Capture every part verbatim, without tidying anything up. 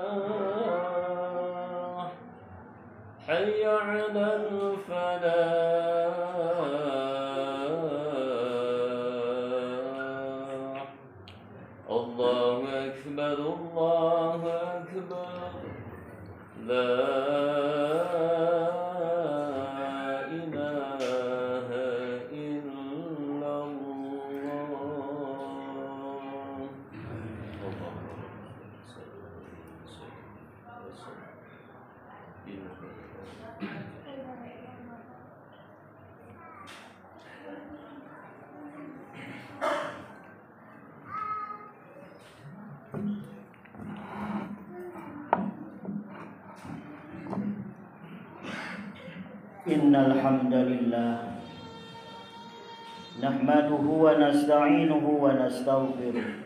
حي على الفلاح الله أكبر الله أكبر لا إله إلا الله Innal hamdalillah nahmaduhu wa nasta'inuhu wa nastaghfiruh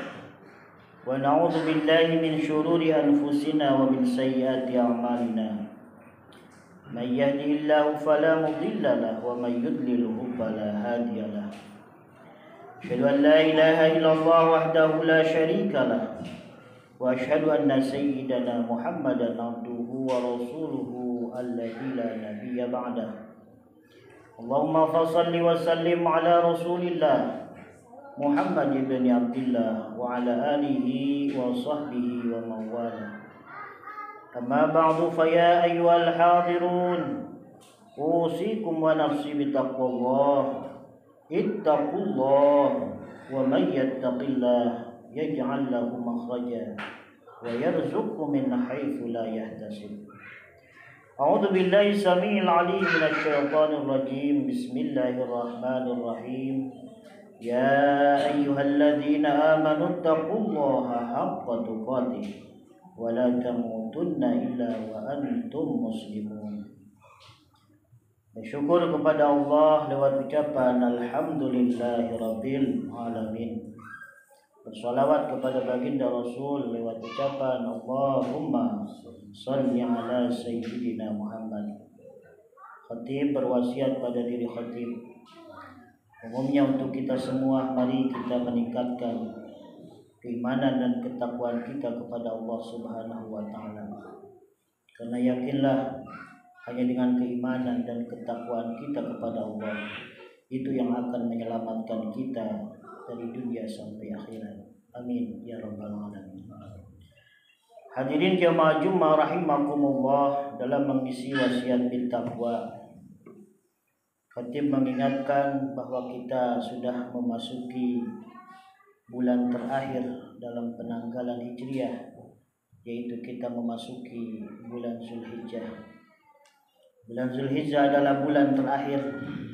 wa na'udzu billahi min shururi anfusina wa min sayyiati a'malina may yahdihillahu fala mudilla lahu wa may yudlilhu fala hadiya lahu asyhadu an la ilaha illallah wahdahu la syarika lahu wa asyhadu anna sayyidana Muhammadan abduhu wa rasuluhu alladzi la nabiyya ba'dah. Allahumma fashalli wa sallim ala Rasulillah Muhammad ibn Abdullah wa ala alihi wa sahbihi wa mawala. Amma ba'du fa ya ayyuhal hadirun usikum wa nafsi bitaqwallah. Ittaqullah wa may yattaqillah yaj'al lahu makhraja wa yarzuqhu min haitsu la yahtasib. A'udzu billahi samiil 'aliim minasy syaithaanir rajiim. Bismillahirrahmanirrahim. Ya ayyuhalladzina amanu taqullaha haqqa tuqatih wa la tamutunna illa wa antum muslimun. Bersyukur kepada Allah lewat ucapan alhamdulillahirabbil alamin. Bersalawat kepada baginda Rasul lewat ucapan Allahumma shalli ala sayyidina Muhammad. Khatib berwasiat pada diri khatib, umumnya untuk kita semua, mari kita meningkatkan keimanan dan ketakwaan kita kepada Allah Subhanahu wa taala. Karena yakinlah hanya dengan keimanan dan ketakwaan kita kepada Allah itu yang akan menyelamatkan kita dari dunia sampai akhirat. Amin ya rabbal alamin. Hadirin jamaah Jumat rahimakumullah, dalam mengisi wasiat bil taqwa, khatib mengingatkan bahwa kita sudah memasuki bulan terakhir dalam penanggalan Hijriah, yaitu kita memasuki bulan Zulhijjah. Bulan Zulhijjah adalah bulan terakhir,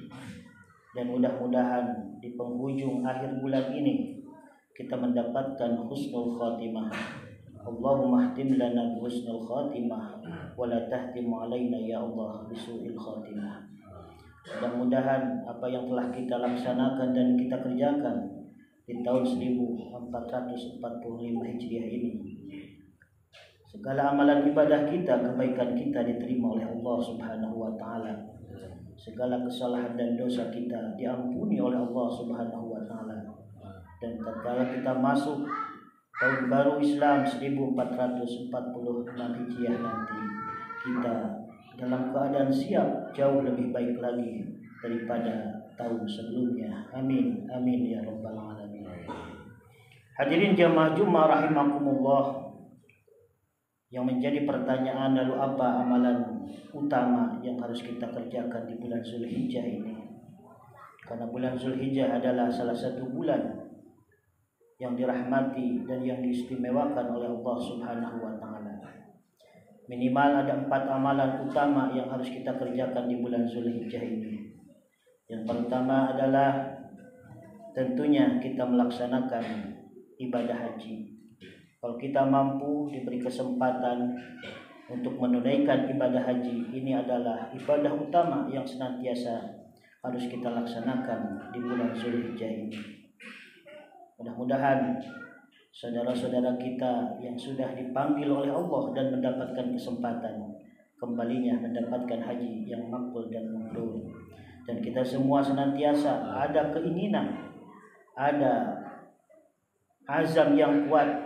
dan mudah-mudahan di penghujung akhir bulan ini kita mendapatkan husnul khatimah. Allahumma ihtim lana bi husnul khatimah wa la tahtim alaina ya Allah bisu'il khatimah. Mudah-mudahan apa yang telah kita laksanakan dan kita kerjakan di tahun seribu empat ratus empat puluh lima Hijriah ini, segala amalan ibadah kita, kebaikan kita diterima oleh Allah Subhanahu wa taala. Segala kesalahan dan dosa kita diampuni oleh Allah Subhanahu wa taala. Dan tatkala kita masuk tahun baru Islam seribu empat ratus empat puluh enam Hijriah nanti, kita dalam keadaan siap jauh lebih baik lagi daripada tahun sebelumnya. Amin amin ya rabbal alamin. Hadirin jamaah Jumat rahimakumullah, yang menjadi pertanyaan, lalu apa amalan utama yang harus kita kerjakan di bulan Zulhijjah ini? Karena bulan Zulhijjah adalah salah satu bulan yang dirahmati dan yang diistimewakan oleh Allah Subhanahu wa taala. Minimal ada empat amalan utama yang harus kita kerjakan di bulan Zulhijjah ini. Yang pertama adalah tentunya kita melaksanakan ibadah haji. Kalau kita mampu diberi kesempatan untuk menunaikan ibadah haji, ini adalah ibadah utama yang senantiasa harus kita laksanakan di bulan Zulhijjah ini. Mudah-mudahan saudara-saudara kita yang sudah dipanggil oleh Allah dan mendapatkan kesempatan kembalinya mendapatkan haji yang makbul dan mabrur. Dan kita semua senantiasa ada keinginan, ada azam yang kuat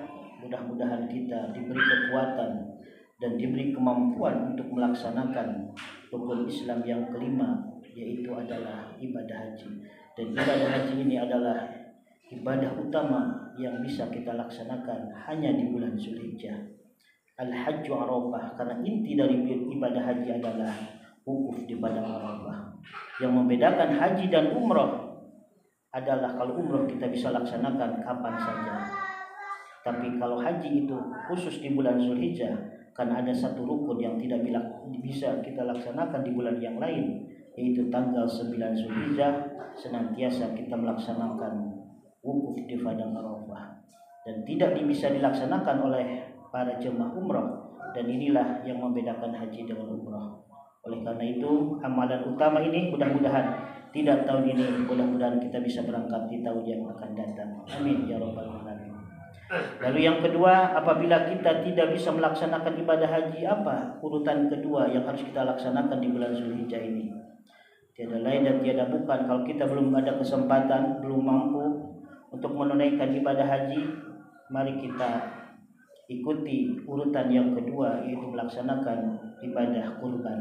mudah-mudahan kita diberi kekuatan dan diberi kemampuan untuk melaksanakan rukun Islam yang kelima, yaitu adalah ibadah haji. Dan ibadah haji ini adalah ibadah utama yang bisa kita laksanakan hanya di bulan Zulhijjah. Al-Hajju Arafah, karena inti dari ibadah haji adalah wukuf di padang Arafah. Yang membedakan haji dan umrah adalah kalau umrah kita bisa laksanakan kapan saja. Tapi kalau haji itu khusus di bulan Zulhijjah, karena ada satu rukun yang tidak bisa kita laksanakan di bulan yang lain, yaitu tanggal sembilan Zulhijjah senantiasa kita melaksanakan wukuf di padang Arafah, dan tidak bisa dilaksanakan oleh para jemaah umrah, dan inilah yang membedakan haji dengan umrah. Oleh karena itu, amalan utama ini mudah-mudahan tidak tahun ini, mudah-mudahan kita bisa berangkat di tahun yang akan datang. Amin ya rabbal alamin. Lalu yang kedua, apabila kita tidak bisa melaksanakan ibadah haji, apa urutan kedua yang harus kita laksanakan di bulan Zulhijjah ini? Tiada lain dan tiada bukan, kalau kita belum ada kesempatan, belum mampu untuk menunaikan ibadah haji, mari kita ikuti urutan yang kedua, yaitu melaksanakan ibadah kurban.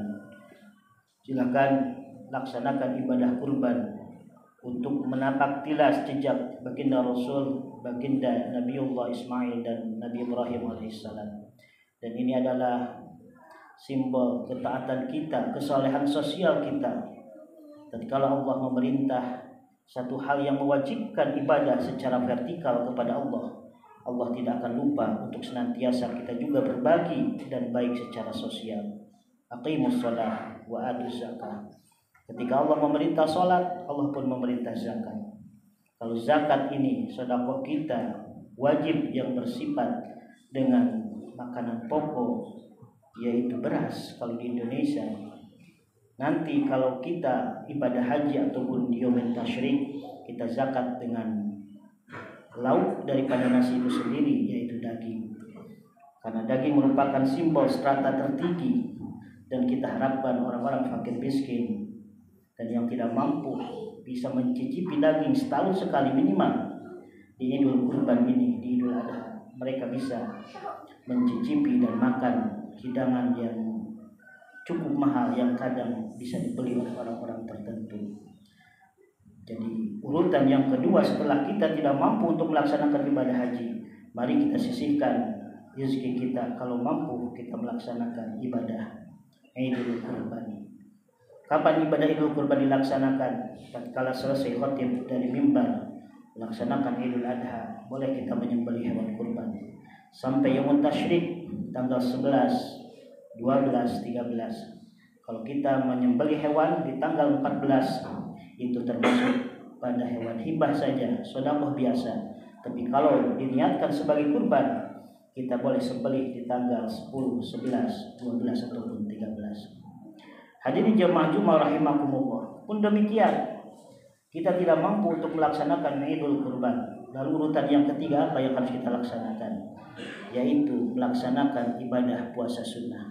Silakan laksanakan ibadah kurban untuk menapak tilas jejak baginda Rasul, baginda Nabiullah Ismail dan Nabi Ibrahim alaihissalam. Dan ini adalah simbol ketaatan kita, kesolehan sosial kita. Dan kalau Allah memerintah satu hal yang mewajibkan ibadah secara vertikal kepada Allah, Allah tidak akan lupa untuk senantiasa kita juga berbagi dan baik secara sosial. Aqimus shalah wa atuz zakah. Ketika Allah memerintah salat, Allah pun memerintah zakat. Kalau zakat ini sedekah kita wajib yang bersifat dengan makanan pokok, yaitu beras kalau di Indonesia. Nanti kalau kita ibadah haji ataupun di yaumul tasyrik, kita zakat dengan lauk daripada nasi itu sendiri, yaitu daging. Karena daging merupakan simbol strata tertinggi, dan kita harapkan orang-orang fakir miskin dan yang tidak mampu bisa mencicipi daging setahun sekali minimal di Idul Kurban ini, di Idul Adha. Mereka bisa mencicipi dan makan hidangan yang cukup mahal yang kadang bisa dibeli oleh orang-orang tertentu. Jadi urutan yang kedua setelah kita tidak mampu untuk melaksanakan ibadah haji, mari kita sisihkan rezeki kita kalau mampu kita melaksanakan ibadah Idul Kurban. Kapan ibadah Idul Kurban dilaksanakan? Tatkala selesai khatib dari mimbar melaksanakan Idul Adha, boleh kita menyembelih hewan kurban. Sampai yaumul tasyrik tanggal sebelas, dua belas, tiga belas. Kalau kita menyembelih hewan di tanggal empat belas, itu termasuk pada hewan hibah saja, sedekah biasa. Tapi kalau diniatkan sebagai kurban, kita boleh sembelih di tanggal sepuluh, sebelas, dua belas ataupun tiga belas. Hadirin jemaah Jumat rahimakumullah. Pun demikian, kita tidak mampu untuk melaksanakan Idul Kurban. Lalu urutan yang ketiga apa yang harus kita laksanakan? Yaitu melaksanakan ibadah puasa sunnah.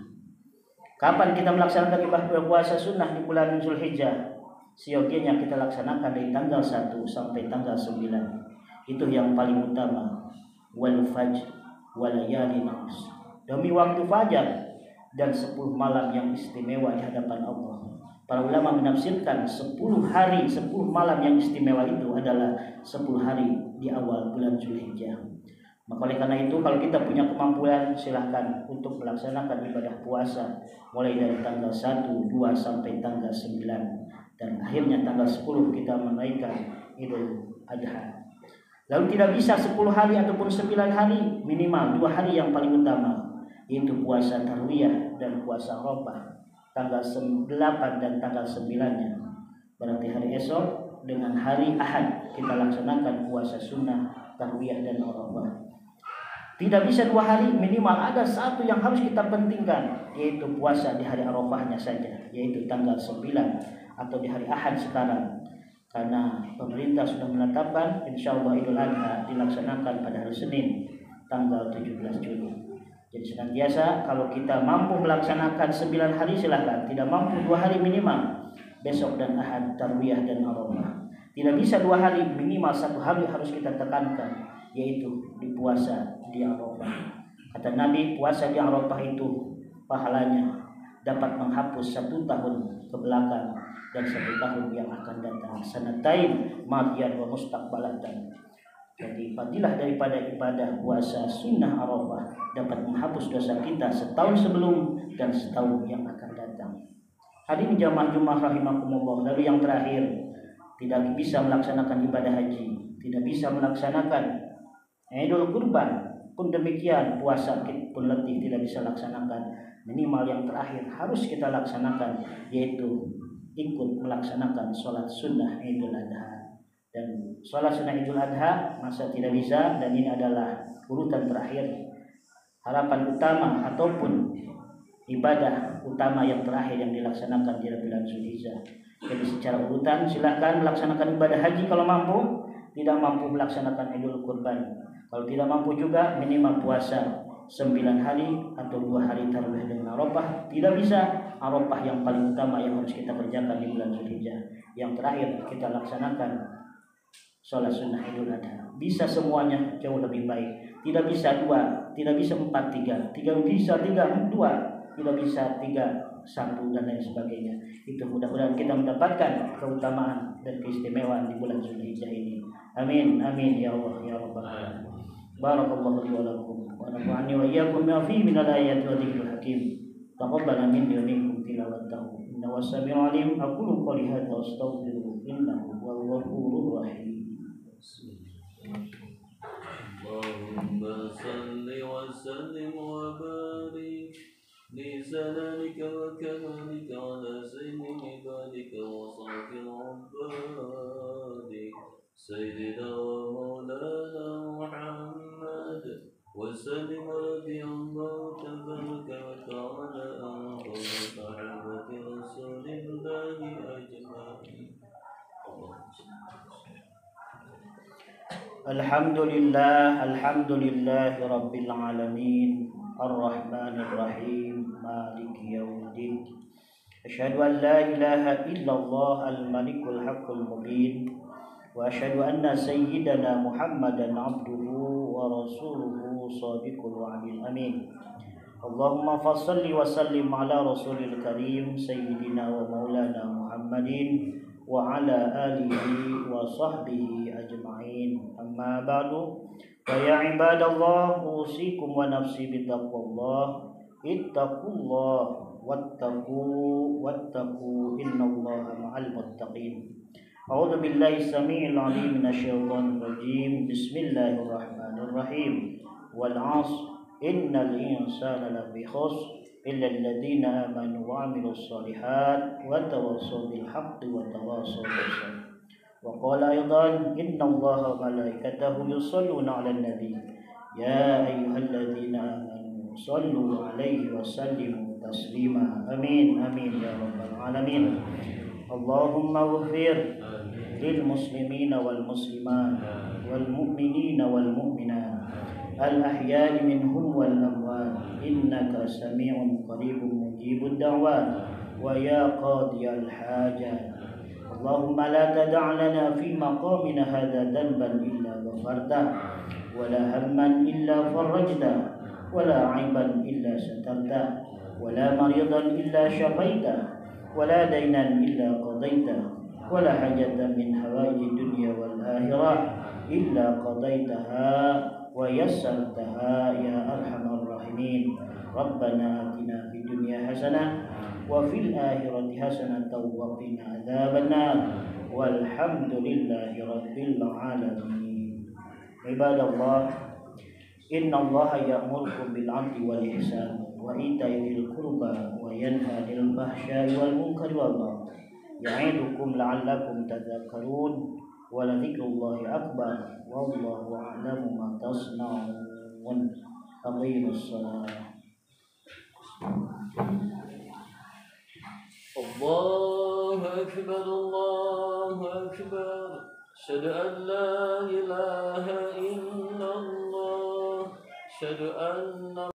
Kapan kita melaksanakan ibadah puasa sunnah di bulan Zulhijjah? Seyogianya kita laksanakan dari tanggal satu sampai tanggal sembilan. Itu yang paling utama. Wal fajr walayalin ashar. Demi waktu fajar dan sepuluh malam yang istimewa di hadapan Allah. Para ulama menafsirkan sepuluh hari, sepuluh malam yang istimewa itu adalah sepuluh hari di awal bulan Zulhijjah. Maka oleh karena itu, kalau kita punya kemampuan, silahkan untuk melaksanakan ibadah puasa mulai dari tanggal satu, dua sampai tanggal sembilan, dan akhirnya tanggal sepuluh kita menaikkan Idul Adha. Lalu tidak bisa sepuluh hari ataupun sembilan hari, minimal dua hari yang paling utama, yaitu puasa Tarwiyah dan puasa Arafah, tanggal delapan dan tanggal sembilan-nya. Berarti hari esok dengan hari Ahad kita laksanakan puasa sunnah Tarwiyah dan Arafah. Tidak bisa dua hari, minimal ada satu yang harus kita pentingkan, yaitu puasa di hari Arafahnya saja, yaitu tanggal sembilan atau di hari Ahad sekarang. Karena pemerintah sudah menetapkan insyaallah Idul Adha dilaksanakan pada hari Senin tanggal tujuh belas Juli. Jadi senantiasa kalau kita mampu melaksanakan sembilan hari silakan, tidak mampu dua hari minimal besok dan Ahad Tarwiyah dan Arafah. Tidak bisa dua hari, minimal satu hari harus kita tekankan, yaitu di puasa di Arafah. Kata Nabi, puasa di Arafah itu pahalanya dapat menghapus satu tahun ke belakang dan satu tahun yang akan datang. Sanatain madian wa mustaqbalatan. Jadi fadilah daripada ibadah puasa sunnah Arafah dapat menghapus dosa kita setahun sebelum dan setahun yang akan datang. Hadirin jamaah Jumat rahimakumullah, lalu yang terakhir, tidak bisa melaksanakan ibadah haji, tidak bisa melaksanakan Idul Kurban, pun demikian puasa kita pun letih tidak bisa laksanakan. Minimal yang terakhir harus kita laksanakan, yaitu ikut melaksanakan sholat sunnah Idul Adha. Dan sholat sunnah Idul Adha masa tidak bisa, dan ini adalah urutan terakhir, harapan utama ataupun ibadah utama yang terakhir yang dilaksanakan di bulan Zulhijjah. Jadi secara urutan silakan melaksanakan ibadah haji kalau mampu, tidak mampu melaksanakan Idul Kurban. Kalau tidak mampu juga minimal puasa sembilan hari atau dua hari tarawih dengan Arafah. Tidak bisa, Arafah yang paling utama yang harus kita kerjakan di bulan Zulhijjah. Yang terakhir kita laksanakan sholat sunnah Idul Adha. Bisa semuanya jauh lebih baik. Tidak bisa dua, tidak bisa empat tiga, tiga bisa tiga dua, tidak bisa tiga satu dan lain sebagainya. Itu mudah-mudahan kita mendapatkan keutamaan dan keistimewaan di bulan Zulhijjah ini. Amin amin ya Allah ya Rabbal alamin. Barakallahu li wa lakum wa nafa'ani wa iyyakum bima fihi min al-ayati wa dhikril hakim. Taqabbal minni wa minkum tilawatahu. Innahu was-sami'ul 'alim. Aqulu qawli hadza wa astaghfiruhu innahu huwal ghafurur rahim. Allahumma salli wa sallim wa barik li salamika wa kamalika ala sayyidi ibadika wa safir abbadik sayyidina wa maulana Muhammad wa sallim radiyallahu tabaraka wa ta'ala an sahabati rasulillahi ajma'in. Alhamdulillah, alhamdulillah rabbil alamin, ar-rahmanir rahim, maliki yaumiddin. Asyhadu an la ilaha illallah al-malikul haqqul mubin wa asyhadu anna sayyidana Muhammadan abduhu wa rasuluhu shadiqul wa'dil amin. Allahumma fassalli wa sallim ala rasulil karim sayyidina wa maulana Muhammadin wa ala alihi wa sahbihi ajma'in. Amma ba'du, fa ya ibadallah, usikum wa nafsi bittaqwallah. Ittaqullah wattaqu wattaqu innallaha ma'al muttaqin. A'udzu billahi samii'il 'aliim minasyaitonir rajiim. Bismillahirrahmanirrahim. Wal 'ashr innal insana lafi khusr illa alladziina aamanu wa 'amilus shalihaat wa tawassaw bil haqqi wa tawassaw bis sabr. Wa qala aidan innallaha wa malaikatahu yusholluna 'alan nabi ya ayyuhalladzina amanu shallu 'alaihi wa sallimu taslima. Amin amin ya rabbal alamin. Allahumma ighfir lil muslimina wal muslimat wal mu'minina wal mu'minat al-ahya'i minhum wal amwat innaka sami'un qaribun mujibud da'wat wa ya qadiyal hajat. Allahumma la tada' lana fi maqamina hadha dhanban illa ghafartah wa la hamman illa farajtah wa la 'aiban illa satartah wa la maridan illa syafaitah wa la daynan illa qadaitah wa la hajatan min hawaiji dunya wal akhirah illa qadaitaha wa yassartaha ya arhamar rahimin. Rabbana atina fid dunya hasanah wa fil akhirati hasanatan wa qina adzabannar. Walhamdulillahi rabbil alamin. Ibadallah, innallaha ya'murukum bil 'adli wal ihsan wa ita'i dzil qurba wa yanha 'anil fahsya'i wal munkari wal baghi ya'idukum la'allakum tadhakkarun. Wa la dzikrullahi akbar wallahu a'lamu ma tasna'un. Aqimus shalah. Allahu akbar, Allahu akbar. Asyhadu an la ilaha illallah. Asyhadu anna